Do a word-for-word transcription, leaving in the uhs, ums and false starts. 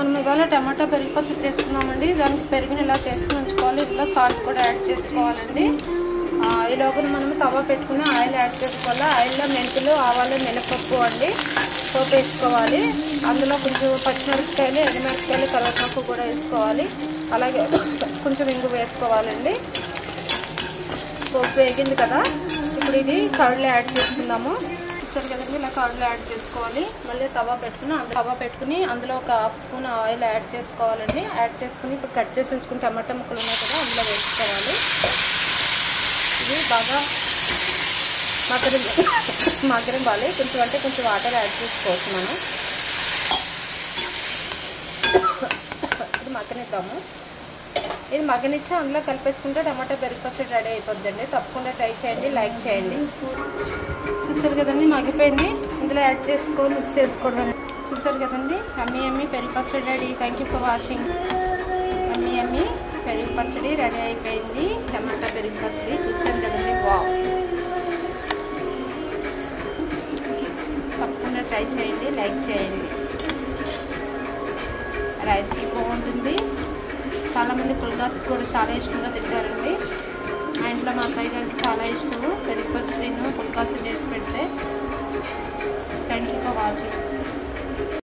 మనం ఇవాళ టమాటా పెరుగు పచ్చడి చేసుకున్నామండి. దానికి పెరుగుని ఇలా చేసుకుని ఉంచుకోవాలి. ఇందులో సాల్ట్ కూడా యాడ్ చేసుకోవాలండి. ఈలోగా మనం తవా పెట్టుకుని ఆయిల్ యాడ్ చేసుకోవాలి. ఆయిల్లో మెంతులు, ఆవాలు, మినపప్పు అండి పోపు వేసుకోవాలి. అందులో కొంచెం పచ్చిమిరపకాయలు, ఎండుమిరపకాయలు, కరివేపాకు కూడా వేసుకోవాలి. అలాగే కొంచెం ఇంగు వేసుకోవాలండి. పోపు వేగింది కదా, ఇప్పుడు ఇది కర్డ్లో యాడ్ చేసుకుందాము. చూసారు కదండి, ఇలా కర్డ్లో యాడ్ చేసుకోవాలి. మళ్ళీ తవా పెట్టుకుని తవా పెట్టుకుని అందులో ఒక హాఫ్ స్పూన్ ఆయిల్ యాడ్ చేసుకోవాలండి. యాడ్ చేసుకుని ఇప్పుడు కట్ చేసి ఉంచుకుని టమాటా ముక్కలు ఉన్నాయి కదా, అందులో వేసుకోవాలి. ఇది బాగా మగ్గని మగ్గనివ్వాలి. కొంచెం అంటే కొంచెం వాటర్ యాడ్ చేసుకోవచ్చు మనం. ఇది మగ్గనిద్దాము. ఇది మగ్గనిచ్చి అందులో కలిపేసుకుంటే టమాటా పెరుగు పచ్చడి రెడీ అయిపోద్దండి. తప్పకుండా ట్రై చేయండి, లైక్ చేయండి. చూసారు కదండి, మగ్గిపోయింది. ఇందులో యాడ్ చేసుకొని మిక్స్ చేసుకోవడం. చూసారు కదండి, అమ్మీ అమ్మీ పెరుగు పచ్చడి ready. Thank you for watching. అమ్మీ అమ్మీ పెరుగు పచ్చడి రెడీ అయిపోయింది. టమాటా పెరుగు పచ్చడి చూసారు కదండి. వావ్, తప్పకుండా ట్రై చేయండి, లైక్ చేయండి. రైస్కి బాగుంటుంది. చాలామంది పుల్కాస్ కూడా చాలా ఇష్టంగా తింటారండి. మా ఇంట్లో మా అబ్బాయి గారికి చాలా ఇష్టము పెరుగు పచ్చడిను పుల్కాస్ చేసి పెడితే. Thank you for watching.